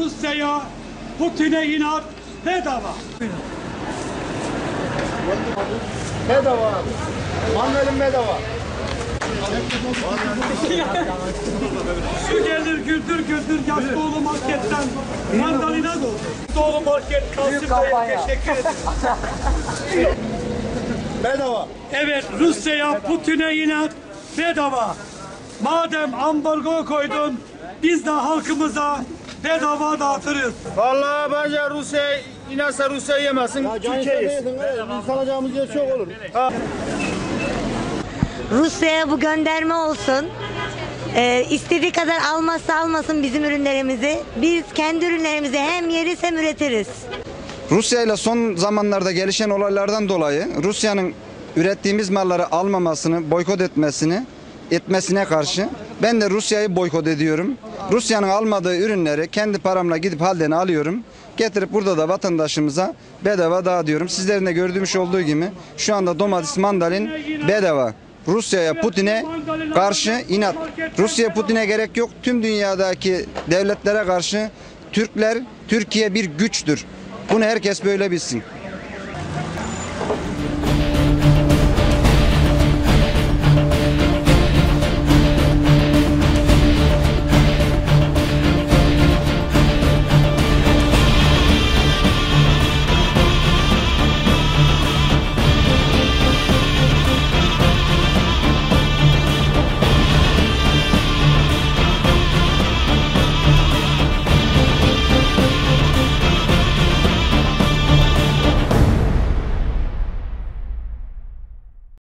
Rusya'ya, Putin'e inat bedava. Bedava abi. Mandalin bedava. Su gelir güldür güldür yaş dolu marketten mandalina doldu. Dolu market Kasım Bey'e teşekkür ederim. Bedava. Evet, Rusya'ya, Putin'e inat bedava. Madem ambargo koydun, biz de halkımıza bedava dağıtırız. Vallahi bence Rusya inansa Rusya yemesin. Türkiye'yiz. Biz alacağımız yer çok olur. Rusya'ya bu gönderme olsun. İstediği kadar almazsa almasın bizim ürünlerimizi. Biz kendi ürünlerimizi hem yeriz hem üretiriz. Rusya ile son zamanlarda gelişen olaylardan dolayı Rusya'nın ürettiğimiz malları almamasını, boykot etmesine karşı ben de Rusya'yı boykot ediyorum. Rusya'nın almadığı ürünleri kendi paramla gidip halden alıyorum. Getirip burada da vatandaşımıza bedava dağıtıyorum. Sizlerin de gördüğümüz olduğu gibi şu anda domates, mandalin bedava. Rusya'ya, Putin'e karşı inat. Rusya, Putin'e gerek yok. Tüm dünyadaki devletlere karşı Türkiye bir güçtür. Bunu herkes böyle bilsin.